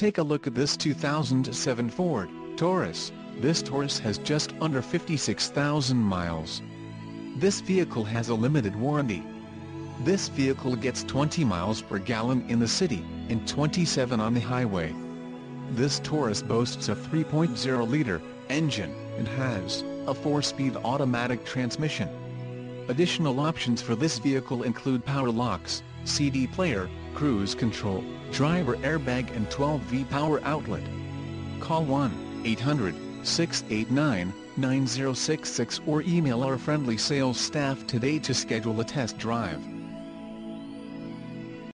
Take a look at this 2007 Ford Taurus. This Taurus has just under 56,000 miles. This vehicle has a limited warranty. This vehicle gets 20 miles per gallon in the city, and 27 on the highway. This Taurus boasts a 3.0-liter engine, and has a 4-speed automatic transmission. Additional options for this vehicle include power locks, CD player, cruise control, driver airbag and 12V power outlet. Call 1-800-689-9066 or email our friendly sales staff today to schedule a test drive.